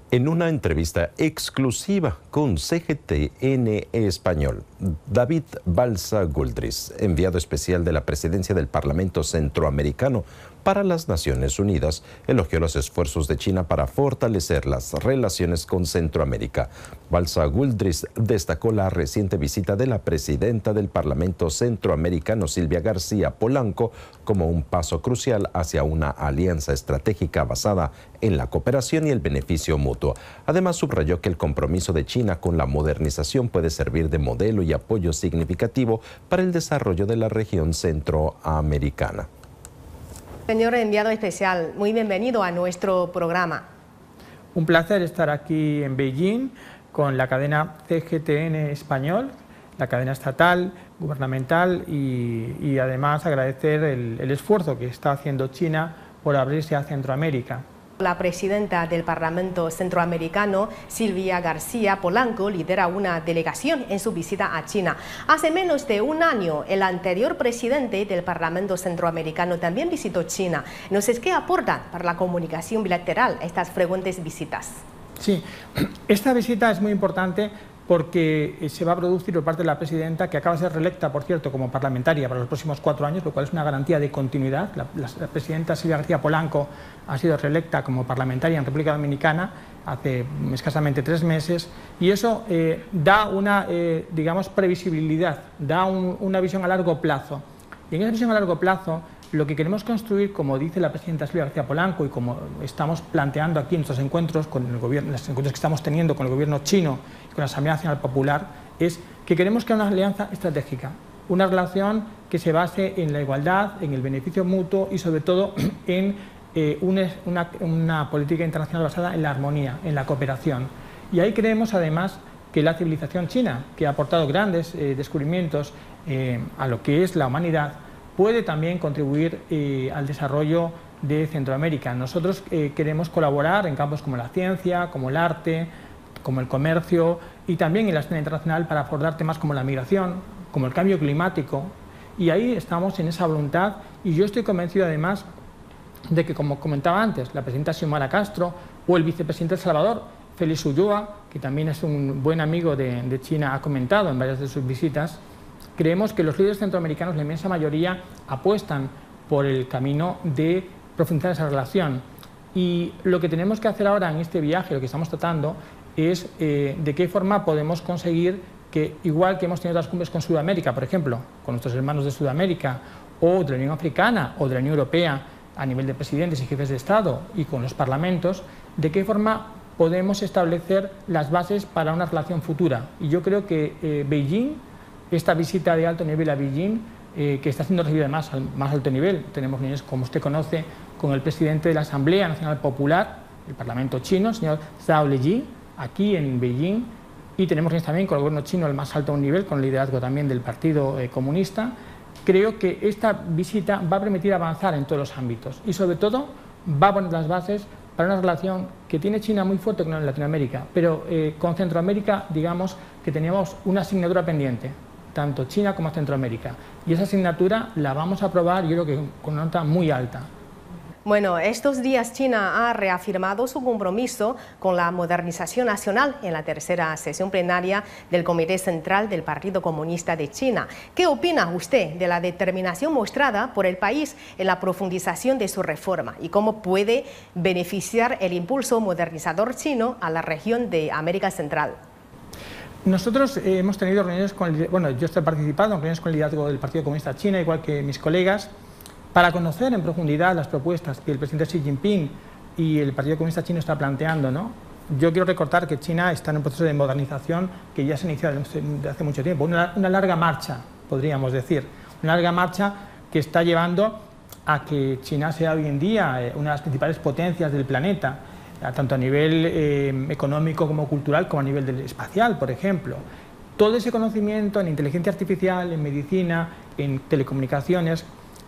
En una entrevista exclusiva con CGTN Español, David Balsa Guldris, enviado especial de la Presidencia del Parlamento Centroamericano para las Naciones Unidas, elogió los esfuerzos de China para fortalecer las relaciones con Centroamérica. Balsa Guldris destacó la reciente visita de la presidenta del Parlamento Centroamericano, Silvia García Polanco, como un paso crucial hacia una alianza estratégica basada en la cooperación y el beneficio mutuo. Además, subrayó que el compromiso de China con la modernización puede servir de modelo y apoyo significativo para el desarrollo de la región centroamericana. Señor enviado especial, muy bienvenido a nuestro programa. Un placer estar aquí en Beijing con la cadena CGTN Español, la cadena estatal, gubernamental y además agradecer el esfuerzo que está haciendo China por abrirse a Centroamérica. La presidenta del Parlamento Centroamericano, Silvia García Polanco, lidera una delegación en su visita a China. Hace menos de un año, el anterior presidente del Parlamento Centroamericano también visitó China. Entonces, ¿qué aportan para la comunicación bilateral estas frecuentes visitas? Sí, esta visita es muy importante porque se va a producir por parte de la presidenta, que acaba de ser reelecta, por cierto, como parlamentaria para los próximos 4 años, lo cual es una garantía de continuidad. La presidenta Silvia García Polanco ha sido reelecta como parlamentaria en República Dominicana hace escasamente 3 meses, y eso da una, digamos, previsibilidad, da una visión a largo plazo. Y en esa visión a largo plazo, lo que queremos construir, como dice la presidenta Silvia García Polanco y como estamos planteando aquí en nuestros encuentros con el gobierno, los encuentros que estamos teniendo con el gobierno chino y con la Asamblea Nacional Popular, es que queremos crear una alianza estratégica, una relación que se base en la igualdad, en el beneficio mutuo y sobre todo en una política internacional basada en la armonía, en la cooperación. Y ahí creemos además que la civilización china, que ha aportado grandes descubrimientos a lo que es la humanidad, puede también contribuir al desarrollo de Centroamérica. Nosotros queremos colaborar en campos como la ciencia, como el arte, como el comercio y también en la escena internacional para abordar temas como la migración, como el cambio climático. Y ahí estamos en esa voluntad, y yo estoy convencido además de que, como comentaba antes, la presidenta Xiomara Castro o el vicepresidente de El Salvador, Félix Ulloa, que también es un buen amigo de China, ha comentado en varias de sus visitas, creemos que los líderes centroamericanos, la inmensa mayoría, apuestan por el camino de profundizar esa relación. Y lo que tenemos que hacer ahora en este viaje, lo que estamos tratando, es de qué forma podemos conseguir que, igual que hemos tenido otras cumbres con Sudamérica, por ejemplo, con nuestros hermanos de Sudamérica, o de la Unión Africana, o de la Unión Europea, a nivel de presidentes y jefes de Estado, y con los parlamentos, de qué forma podemos establecer las bases para una relación futura. Y yo creo que Beijing, esta visita de alto nivel a Beijing, que está siendo recibida más alto nivel, tenemos reuniones, como usted conoce, con el presidente de la Asamblea Nacional Popular, el Parlamento chino, el señor Zhao Leji, aquí en Beijing, y tenemos reuniones también con el gobierno chino al más alto nivel, con el liderazgo también del Partido Comunista. Creo que esta visita va a permitir avanzar en todos los ámbitos y, sobre todo, va a poner las bases para una relación que tiene China muy fuerte con Latinoamérica, pero con Centroamérica, digamos que teníamos una asignatura pendiente, tanto China como Centroamérica, y esa asignatura la vamos a aprobar, yo creo que con una nota muy alta. Bueno, estos días China ha reafirmado su compromiso con la modernización nacional en la tercera sesión plenaria del Comité Central del Partido Comunista de China. ¿Qué opina usted de la determinación mostrada por el país en la profundización de su reforma y cómo puede beneficiar el impulso modernizador chino a la región de América Central? Nosotros hemos tenido reuniones yo estoy participando en reuniones con el liderazgo del Partido Comunista China, igual que mis colegas, para conocer en profundidad las propuestas que el presidente Xi Jinping y el Partido Comunista Chino está planteando, ¿no? Yo quiero recordar que China está en un proceso de modernización que ya se inició desde hace mucho tiempo, una larga marcha, podríamos decir, una larga marcha que está llevando a que China sea hoy en día una de las principales potencias del planeta, tanto a nivel económico como cultural, como a nivel espacial, por ejemplo. Todo ese conocimiento en inteligencia artificial, en medicina, en telecomunicaciones,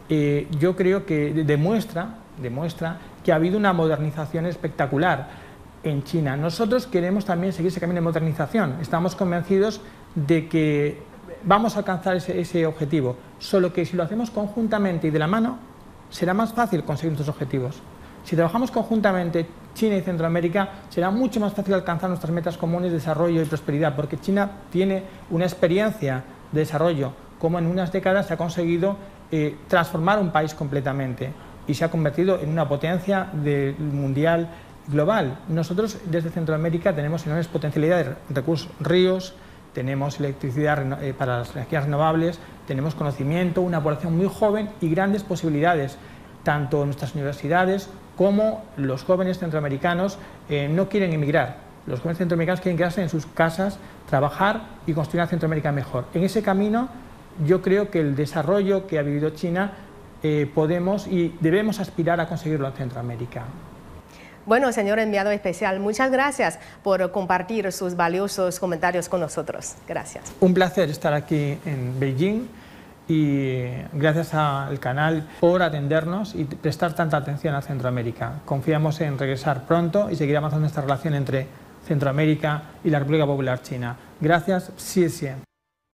yo creo que demuestra que ha habido una modernización espectacular en China. Nosotros queremos también seguir ese camino de modernización. Estamos convencidos de que vamos a alcanzar ese objetivo, solo que si lo hacemos conjuntamente y de la mano, será más fácil conseguir nuestros objetivos. Si trabajamos conjuntamente China y Centroamérica, será mucho más fácil alcanzar nuestras metas comunes de desarrollo y prosperidad, porque China tiene una experiencia de desarrollo, como en unas décadas se ha conseguido transformar un país completamente y se ha convertido en una potencia mundial global. Nosotros desde Centroamérica tenemos enormes potencialidades, recursos, ríos, tenemos electricidad para las energías renovables, tenemos conocimiento, una población muy joven y grandes posibilidades, tanto en nuestras universidades como los jóvenes centroamericanos no quieren emigrar. Los jóvenes centroamericanos quieren quedarse en sus casas, trabajar y construir una Centroamérica mejor. En ese camino yo creo que el desarrollo que ha vivido China podemos y debemos aspirar a conseguirlo en Centroamérica. Bueno, señor enviado especial, muchas gracias por compartir sus valiosos comentarios con nosotros. Gracias. Un placer estar aquí en Beijing y gracias al canal por atendernos y prestar tanta atención a Centroamérica. Confiamos en regresar pronto y seguir avanzando esta relación entre Centroamérica y la República Popular China. Gracias, 谢谢。